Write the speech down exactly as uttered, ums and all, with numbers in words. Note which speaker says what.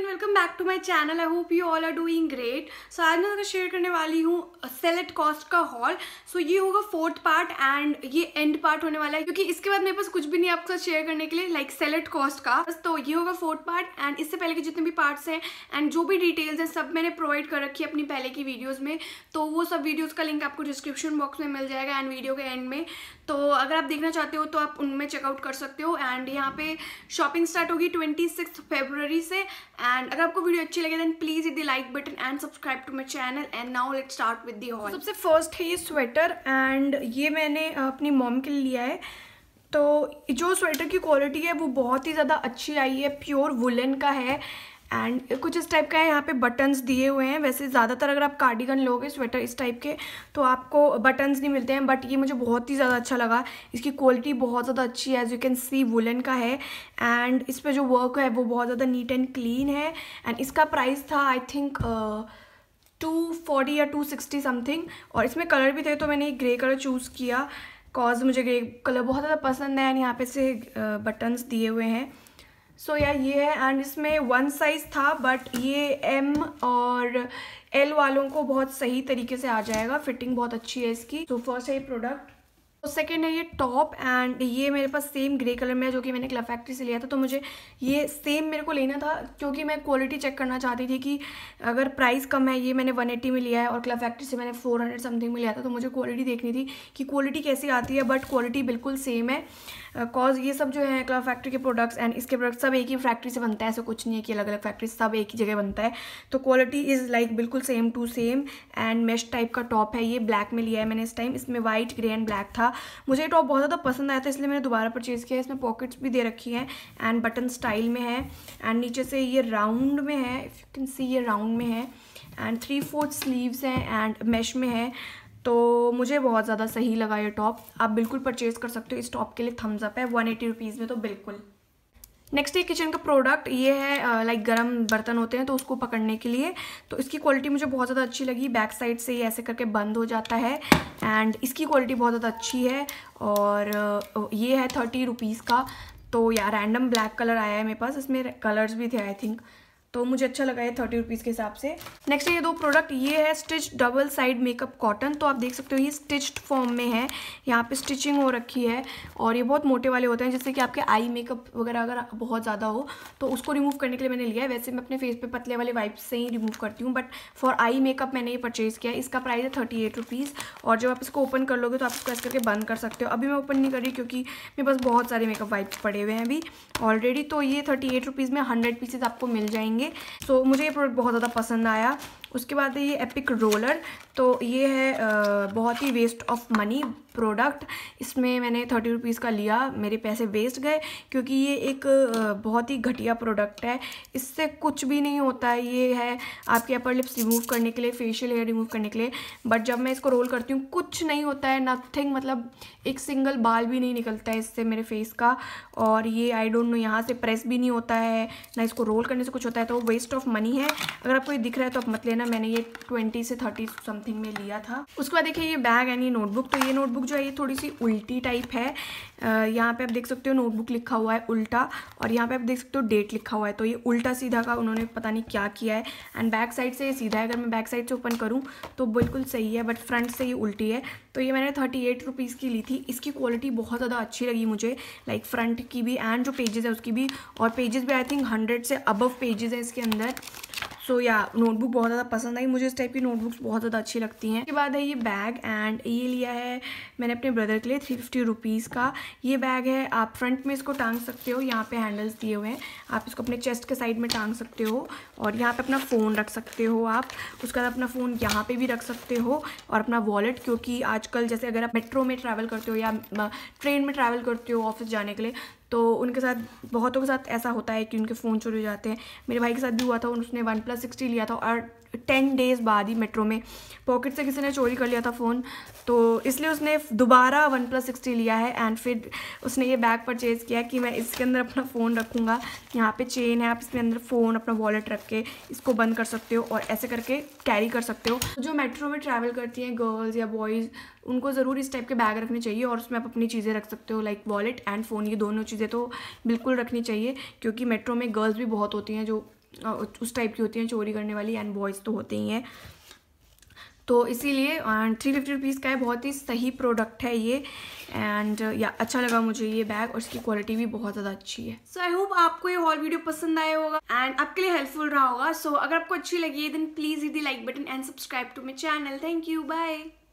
Speaker 1: Welcome back to my channel. I hope you all are doing great. So आज मैं share करने वाली हूँ सेलेक्ट कॉस्ट का हॉल। सो so, ये होगा फोर्थ पार्ट एंड ये एंड पार्ट होने वाला है क्योंकि इसके बाद मेरे पास कुछ भी नहीं आपके साथ शेयर करने के लिए लाइक सेलेक्ट कॉस्ट का। तो ये होगा फोर्थ पार्ट एंड इससे पहले के जितने भी पार्ट्स हैं एंड जो भी डिटेल्स हैं सब मैंने प्रोवाइड कर रखी है अपनी पहले की वीडियोज़ में। तो वो सब वीडियोज़ का लिंक आपको डिस्क्रिप्शन बॉक्स में मिल जाएगा एंड वीडियो के एंड में। तो अगर आप देखना चाहते हो तो आप उनमें चेकआउट कर सकते हो। एंड यहाँ पे शॉपिंग स्टार्ट होगी ट्वेंटी सिक्स फरवरी से। एंड अगर आपको वीडियो अच्छी लगे then please hit the like button and subscribe to my channel. And now let's start with the haul. सबसे फर्स्ट है ये स्वेटर एंड ये मैंने अपनी मॉम के लिए लिया है। तो जो स्वेटर की क्वालिटी है वो बहुत ही ज़्यादा अच्छी आई है, प्योर वुलन का है एंड कुछ इस टाइप का है। यहाँ पे बटन्स दिए हुए हैं। वैसे ज़्यादातर अगर आप कार्डिगन लोगे स्वेटर इस टाइप के तो आपको बटन्स नहीं मिलते हैं, बट ये मुझे बहुत ही ज़्यादा अच्छा लगा। इसकी क्वालिटी बहुत ज़्यादा अच्छी है, as you can see woollen का है एंड इस पर जो वर्क है वो बहुत ज़्यादा नीट एंड क्लीन है। एंड इसका प्राइस था आई थिंक टू फोर्टी या टू सिक्सटी समथिंग। और इसमें कलर भी थे तो मैंने ग्रे कलर चूज़ किया कॉज मुझे ग्रे कलर बहुत ज़्यादा पसंद है। एंड यहाँ पे से बटन्स दिए हुए हैं। सो so, या yeah, ये है एंड इसमें वन साइज़ था बट ये एम और एल वालों को बहुत सही तरीके से आ जाएगा। फिटिंग बहुत अच्छी है इसकी। तो फर्स्ट है ये प्रोडक्ट। तो सेकेंड है ये टॉप एंड ये मेरे पास सेम ग्रे कलर में है जो कि मैंने क्लब फैक्ट्री से लिया था। तो मुझे ये सेम मेरे को लेना था क्योंकि मैं क्वालिटी चेक करना चाहती थी कि अगर प्राइस कम है, ये मैंने वन एटी में लिया है और क्लब फैक्ट्री से मैंने फोर हंड्रेड समथिंग में लिया था, तो मुझे क्वालिटी देखनी थी कि क्वालिटी कैसी आती है। बट क्वालिटी बिल्कुल सेम है कॉज uh, ये सब जो है क्लब फैक्ट्री के प्रोडक्ट्स एंड इसके प्रोडक्ट्स सब एक ही फैक्ट्री से बनता है। ऐसा कुछ नहीं है कि अलग अलग फैक्ट्री सब एक ही जगह बनता है। तो क्वालिटी इज़ लाइक बिल्कुल same to same. And mesh type का टॉप है, ये ब्लैक में लिया है मैंने इस टाइम। इसमें वाइट ग्रे एंड ब्लैक था। मुझे ये टॉप बहुत ज़्यादा पसंद आया था इसलिए मैंने दोबारा परचेज़ किया। इसमें पॉकेट्स भी दे रखी हैं एंड बटन स्टाइल में है एंड नीचे से ये राउंड में है, इफ़ यू कैन सी ये राउंड में है एंड थ्री फोर्थ स्लीव्स हैं एंड मैश में है। तो मुझे बहुत ज़्यादा सही लगा ये टॉप। आप बिल्कुल परचेज़ कर सकते हो। इस टॉप के लिए थम्स अप है वन एटी रुपीज़ में, तो बिल्कुल। नेक्स्ट ये किचन का प्रोडक्ट ये है लाइक गरम बर्तन होते हैं तो उसको पकड़ने के लिए। तो इसकी क्वालिटी मुझे बहुत ज़्यादा अच्छी लगी। बैक साइड से ये ऐसे करके बंद हो जाता है एंड इसकी क्वालिटी बहुत ज़्यादा अच्छी है। और ये है थर्टी रुपीज़ का। तो यार रैंडम ब्लैक कलर आया है मेरे पास, इसमें कलर्स भी थे आई थिंक, तो मुझे अच्छा लगा है थर्टी रुपीज़ के हिसाब से। नेक्स्ट ये दो प्रोडक्ट ये है stitch double side makeup cotton. तो आप देख सकते हो ये स्टिच्ड फॉर्म में है, यहाँ पे स्टिचिंग हो रखी है और ये बहुत मोटे वाले होते हैं जैसे कि आपके आई मेकअप वगैरह अगर बहुत ज़्यादा हो तो उसको रिमूव करने के लिए मैंने लिया है। वैसे मैं अपने फेस पे पतले वाले वाइप्स से ही रिमूव करती हूँ, बट फॉर आई मेकअप मैंने ये परचेज़ किया है। इसका प्राइस है थर्टी एट रुपीज़। और जब आप इसको ओपन कर लोगे तो आप इसको ऐसे करके बंद कर सकते हो। अभी मैं ओपन नहीं कर रही क्योंकि मेरे पास बहुत सारे मेकअप वाइप्स पड़े हुए हैं अभी ऑलरेडी। तो ये थर्टी एट रुपीज़ में हंड्रेड पीसेज आपको मिल जाएंगे। सो मुझे ये प्रोडक्ट बहुत ज़्यादा पसंद आया। उसके बाद है ये एपिक रोलर। तो ये है आ, बहुत ही वेस्ट ऑफ मनी प्रोडक्ट। इसमें मैंने थर्टी रुपीज़ का लिया, मेरे पैसे वेस्ट गए क्योंकि ये एक आ, बहुत ही घटिया प्रोडक्ट है। इससे कुछ भी नहीं होता है। ये है आपके अपर लिप्स रिमूव करने के लिए, फेशियल हेयर रिमूव करने के लिए, बट जब मैं इसको रोल करती हूँ कुछ नहीं होता है, नथिंग, मतलब एक सिंगल बाल भी नहीं निकलता है इससे मेरे फेस का। और ये आई डोंट नो यहाँ से प्रेस भी नहीं होता है ना, इसको रोल करने से कुछ होता है। तो वेस्ट ऑफ मनी है। अगर आपको ये दिख रहा है तो आप मत लेना। मैंने ये ट्वेंटी से थर्टी समथिंग में लिया था। उसके बाद देखिए ये बैग एंड ये नोटबुक। तो ये नोटबुक जो है ये थोड़ी सी उल्टी टाइप है। यहाँ पे आप देख सकते हो नोटबुक लिखा हुआ है उल्टा और यहाँ पे आप देख सकते हो डेट लिखा हुआ है। तो ये उल्टा सीधा का उन्होंने पता नहीं क्या किया है। एंड बैक साइड से ये सीधा है, अगर मैं बैक साइड से ओपन करूँ तो बिल्कुल सही है, बट फ्रंट से ये उल्टी है। तो ये मैंने थर्टी एट रुपीज़ की ली थी। इसकी क्वालिटी बहुत ज़्यादा अच्छी लगी मुझे, लाइक फ्रंट की भी एंड जो पेजेस है उसकी भी। और पेजेस भी आई थिंक हंड्रेड से अबव पेजेस है इसके अंदर। सो या नोटबुक बहुत ज़्यादा पसंद आई मुझे। इस टाइप की नोटबुक्स बहुत ज़्यादा अच्छी लगती हैं। उसके बाद है ये बैग एंड ये लिया है मैंने अपने ब्रदर के लिए थ्री फिफ्टी रुपीज़ का। ये बैग है, आप फ्रंट में इसको टांग सकते हो, यहाँ पे हैंडल्स दिए हुए हैं, आप इसको अपने चेस्ट के साइड में टांग सकते हो और यहाँ पे अपना फ़ोन रख सकते हो आप। उसके बाद अपना फ़ोन यहाँ पे भी रख सकते हो और अपना वॉलेट, क्योंकि आजकल जैसे अगर आप मेट्रो में ट्रैवल करते हो या ट्रेन में ट्रैवल करते हो ऑफिस जाने के लिए तो उनके साथ बहुतों के साथ ऐसा होता है कि उनके फ़ोन चोरी हो जाते हैं। मेरे भाई के साथ भी हुआ था, उसने वन प्लस सिक्सटी लिया था और टेन डेज़ बाद ही मेट्रो में पॉकेट से किसी ने चोरी कर लिया था फ़ोन। तो इसलिए उसने दोबारा वन प्लस सिक्सटी लिया है एंड फिर उसने ये बैग परचेज़ किया कि मैं इसके अंदर अपना फ़ोन रखूँगा। यहाँ पे चेन है, आप इसके अंदर फ़ोन अपना वॉलेट रख के इसको बंद कर सकते हो और ऐसे करके कैरी कर सकते हो। जो मेट्रो में ट्रैवल करती हैं गर्ल्स या बॉयज़ उनको ज़रूर इस टाइप के बैग रखने चाहिए और उसमें आप अपनी चीज़ें रख सकते हो, लाइक वॉलेट एंड फ़ोन। ये दोनों चीज़ें तो बिल्कुल रखनी चाहिए क्योंकि मेट्रो में गर्ल्स भी बहुत होती हैं जो उस टाइप की होती हैं चोरी करने वाली, एंड बॉयज़ तो होते ही हैं, तो इसीलिए एंड थ्री फिफ्टी रुपीज़ का है, बहुत ही सही प्रोडक्ट है ये। एंड या अच्छा लगा मुझे ये बैग, और इसकी क्वालिटी भी बहुत ज़्यादा अच्छी है। सो आई होप आपको ये हॉल वीडियो पसंद आया होगा एंड आपके लिए हेल्पफुल रहा होगा। सो so, अगर आपको अच्छी लगी है then please hit the like button and subscribe to my channel. Thank you, bye.